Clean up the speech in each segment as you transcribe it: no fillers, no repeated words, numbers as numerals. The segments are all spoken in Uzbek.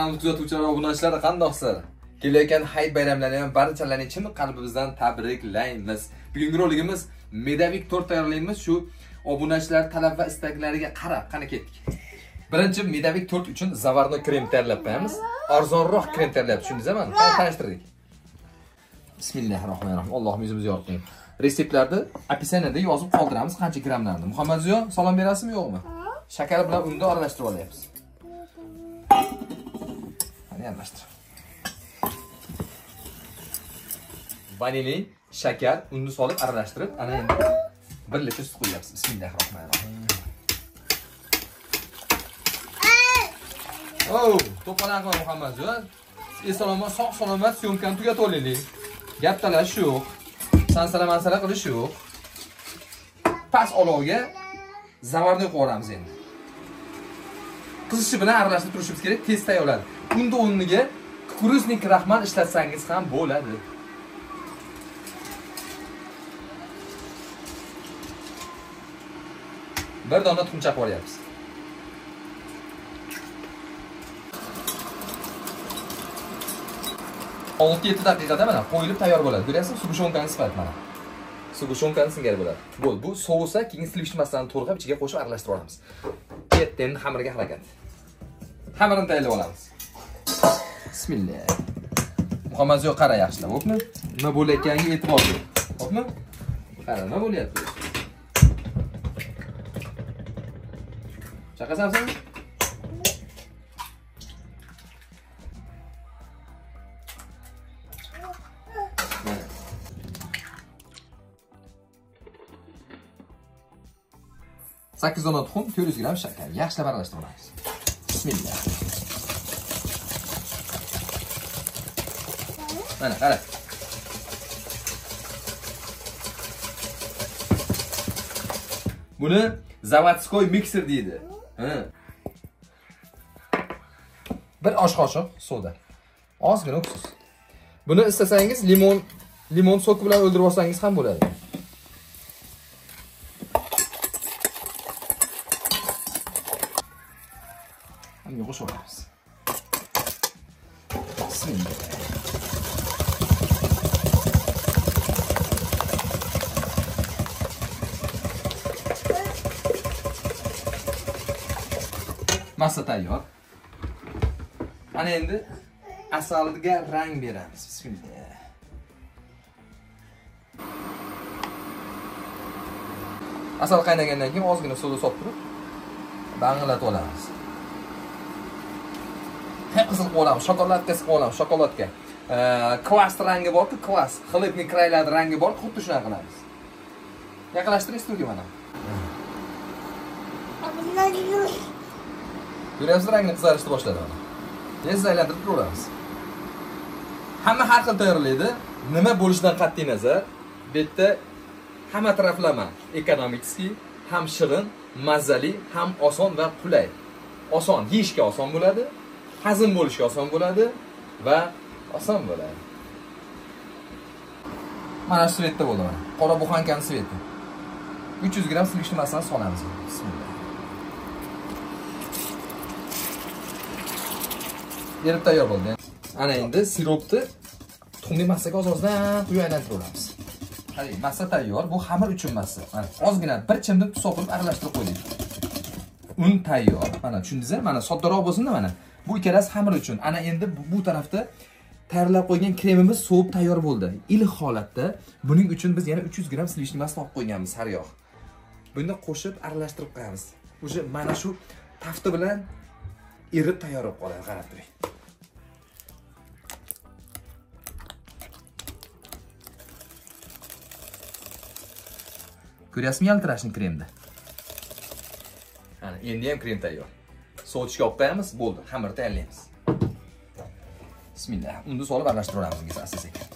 Kanalimizni kuzatuvchilar, obunachilar qandoqsiz? Kelayotgan hayit bayramlarini ham barchalarning chin qalbimizdan tabriklaymiz. Bugungi roligimiz medavik tort tayyorlaymiz. Shu obunachilar talab va istaklariga qarab qani ketdik. Birinchi medavik tort uchun zavarni krem tayyorlab qo'yamiz. Arzonroq krem tayyorlab, tushundingizmi? Tanishtirdik. Bismillahirrohmanirrohim. Allohim yuzimizni yoritsin. Reseptlarni opisaniyada yozib qoldiramiz qancha grammlarni. Muhammadziyo, salom berasizmi, yo'qmi? Shakar bilan unni aralashtirib olyapmiz. Qani aralashtir. Vanilin, shakar, unni solib aralashtirib, ana endi 1 litr sut qo'yamiz. Bismillahirrohmanirrohim. Oh, to'polaqma Muhammadziyo. Salomat, sog'-salomat syomkani tugatib olaylik. Gap talash yo'q. Sansala qilish yo'q. Pas olovga zavarni qo'yamiz endi. Qizishi bilan aralashtirib turishimiz kerak, tez tayyorladi. Unda o'rniga kukuruznik kraxmal ishlatsangiz ham bo'ladi. Bir dona tuxumchaq qo'yamiz. Olti 7 daqiqada mana qo'yilib tayyor bo'ladi. Ko'ryapsizmi? Sugushonkaning sifati mana. Sugushonkaning singari bo'ladi. Bu sousga keyin slivichmasini to'g'rab ichiga qo'shib aralashtirib olamiz. Endi xamirga harakat. Xamirini tayyorlab olamiz. Bismillah. Muhammadziyo qara yaxshilab, xo'pmi? Nima bo'layotganiga e'tibor bering. Xo'pmi? Qara, nima bo'lyapti? Chaqasanmi? Sakkiz dona tuxum, 400 gram shakar. Yaxshilab aralashtirib olamiz. Bismillah. Mana qara. Buni zavodskoy mikser deydi. Bir osh qoshiq soda. Ozgina uksus. Buni istasangiz limon soki bilan o'ldirib olsangiz ham bo'ladi. Hamma qo'shib olamiz. Bismillah. Massa tayyor. Ana endi asalga rang beramiz. Bismillah. Asal qaynagandan keyin ozgina suvda solib turib, bang'illatib olamiz. Qizil qo'lamiz, shokoladga qo'lamiz, shokoladga. Kvas rangi bor-ku, kvas. Xlebning kraylari rangi bor, xuddi shuni qilamiz. Yaqinlashtiring stulga mana. Ko'ryapsiz, rangni qizarishni boshladi mana. Tez aylantirib turaveramiz. Hamma har xil tayyorlaydi. Nima bo'lishidan qat'iy nazar, bu yerda hamma taraflama ekonomik, ham shirin, mazali, ham oson va qulay. Oson, yeyishga oson bo'ladi, hazm bo'lishga oson bo'ladi va oson bo'ladi. Mana shu svetda bo'ldi mana. Qora buxankaning sveti. 300 gram slivichmasini solamiz. Bismillah. Yerib tayyor bo'ldi. Ana endi siropni tuxumli massaga oz-ozdan quyib aylantiramiz. Hadi, massa tayyor. Bu xamir uchun massa. Mana ozgina bir chimdik tuz qo'yib aralashtirib qo'ydik. Un tayyor. Mana tushundingizmi? Mana soddaroq bo'lsin-da mana. Bu ikkalasi xamir uchun. Ana endi bu tarafda tayyorlab qo'ygan kremimiz sovib tayyor bo'ldi. Iliq holatda buning uchun biz yana 300 gram slivichni masni olib qo'yganmiz har yoq. Buni qo'shib aralashtirib qo'yamiz. O'sha mana shu tafti bilan erib tayyor bo'lib qoladi, qarab turing. Ko'ryapsizmi yaltirashni kremda? Ana, endi ham krem tayyor. Sovutishga olib qo'yamiz, bo'ldi. Xamirni tayyorlaymiz. Bismillah. Unda solib aralashtirib olamiz asta-sekin.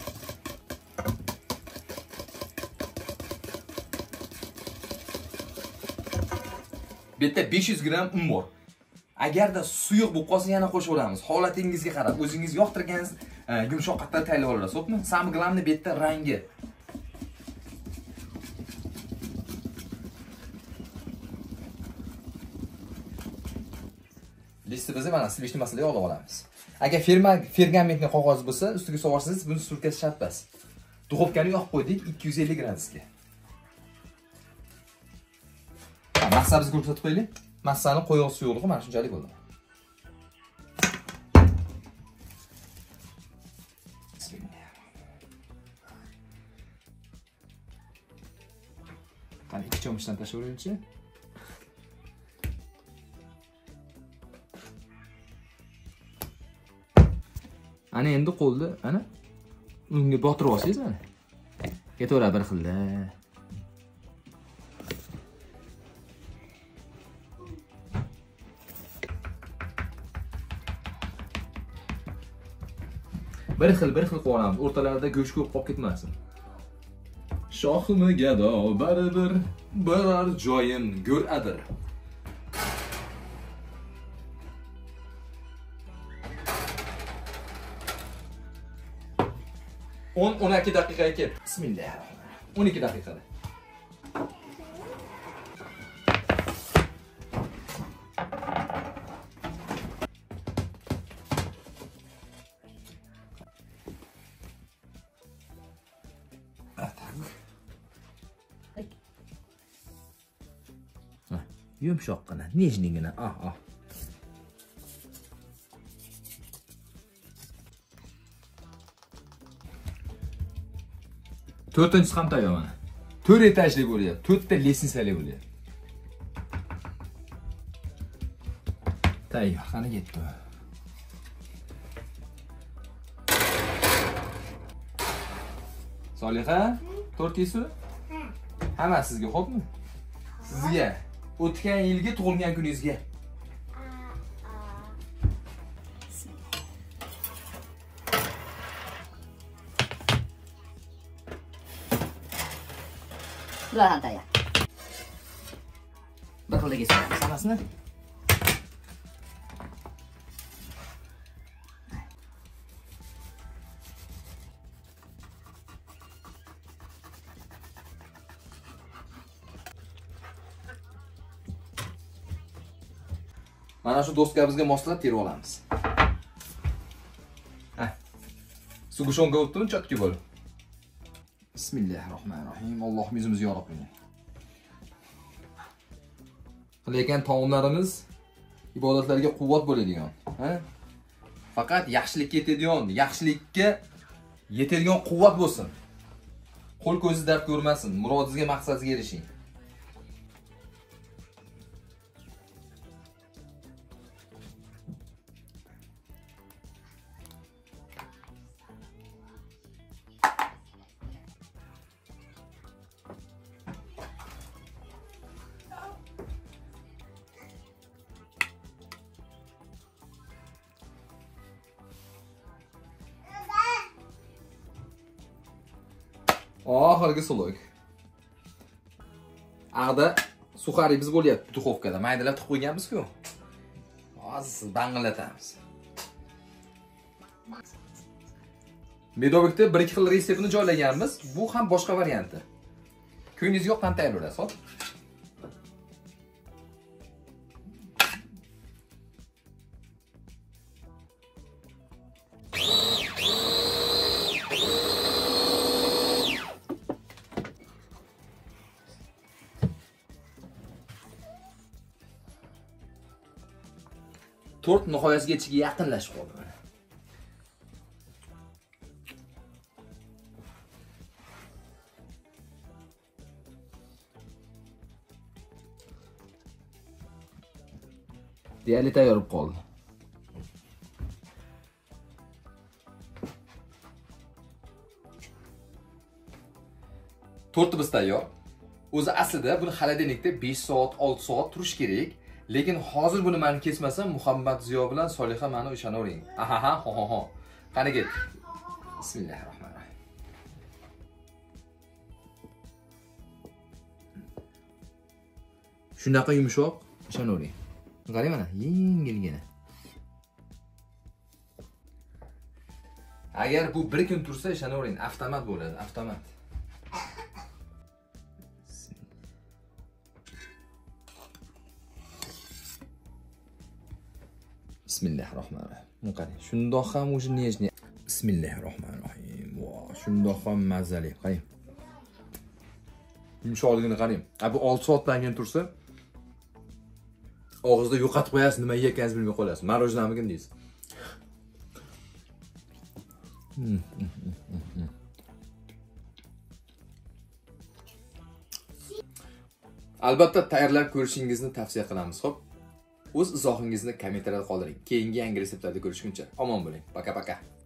Bu yerda 500 gram un bor. Agarda suyuq bo'lib qolsa yana qo'shib olamiz. Holatingizga qarab, o'zingiz yoqtirganingiz yumshoq qattiq tayyorlab olasiz, xo'pmi? Sammi glamni bu yerda rangi. Listimizni mana slivichni masalaga olib olamiz. Agar fergamentli qog'oz bo'lsa, ustiga sovorsangiz, buni surkasi shart emas. Duxovkani yoqib qo'ydik 250 gradusga. Massa bizga ko'rsatib qo'yaylik. Massani qo'yoq suyuqligi mana shunchalik bo'ldi. Qani 2 cho'mishdan tashlayveraylik-chi. Ana endi qo'lni, ana unga botirib olsangiz mana. Ketaveradi bir xilda. Bir xil qo'yamiz. O'rtalarida go'sht ko'p qolib ketmasin. Shohimi gado baribir birar joyim go'radir. On 12 daqiqaga ket. Bismillahirrohmanirrohim. 12 daqiqada. Yumshoqqina, nejnigina. Ah. To'rtinchisi ham tayyor mana. 4 etajli bo'lyapti. 4 ta lestnitsali bo'lyapti. Tayyor, qani ketdi. Soliha, to'rtinchisi? Hamma sizga, xo'pmi? Sizga. O'tgan yilgi tug'ilgan kuningizga. Bular ham tayyor. Bir xilga solamiz hammasini. Mana shu doskabizga moslab terib olamiz. Sugushonga o'tdim, chotki bo'lib. Bismillahirrohmanirrohim. Allohim yuzimizni yorib qo'ying. Lekin taomlarimiz ibodatlarga quvvat bo'ladigan, Faqat yaxshilikka yetadigan quvvat bo'lsin. Qo'l ko'zingiz dard ko'rmasin, murodingizga, maqsadingizga erishing. Oxirgi suluk. Aqda suxarimiz bo'lyapti duxovkada. Maydalab tiqib qo'yganmiz-ku. Hozir bang'illatamiz. Medobekda 1-2 xil retseptini joylaganmiz. Bu ham boshqa varianti. Ko'ngilingizga yoqqan tayyorlaysiz, hop. Tort nihoyasiga yaqinlashib qoldi. Deyarli tayyor bo'lib qoldi. Tortimiz tayyor. O'zi aslida buni xolodilnikda 5 soat, 6 soat turish kerak. Lekin hozir buni men kesmasam, Muhammad Ziyo bilan Soliha meni ishonavering. Ha. Qani ket. Bismillahirrohmanirrohim. Shunaqa yumshoq, ishonavering. Qarang mana, yengilgina. Agar bu bir kun tursa, ishonavering, avtomat bo'ladi, avtomat. Bismillahirrohmanirrohim. Buni qarang. Shundoq ham o'sha nechni. Bismillahirrohmanirrohim. Voh, shundoq ham mazali. Qarang. Yumshoqligini qarang. Bu 6 soatdan keyin tursa, og'izda yo'qotib qo'yasiz, nima yeyotganingizni bilmay qolasiz. Marojnamikin deysiz. Albatta tayyorlab ko'rishingizni tavsiya qilamiz. Xo'p, o'z izohingizni kommentariyada qoldiring. Keyingi yangi reseptlarda ko'rishguncha omon bo'ling. Paka-paka.